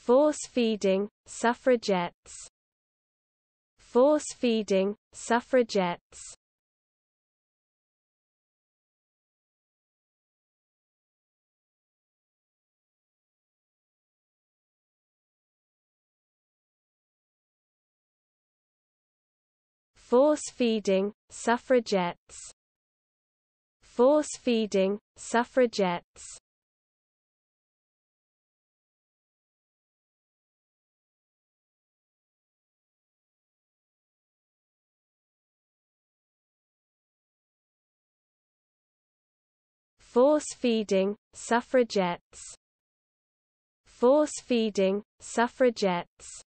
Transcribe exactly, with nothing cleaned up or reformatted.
force-feeding, suffragettes, force-feeding, suffragettes. Force-feeding, suffragettes, force-feeding, suffragettes. Force-feeding, suffragettes, force-feeding, suffragettes.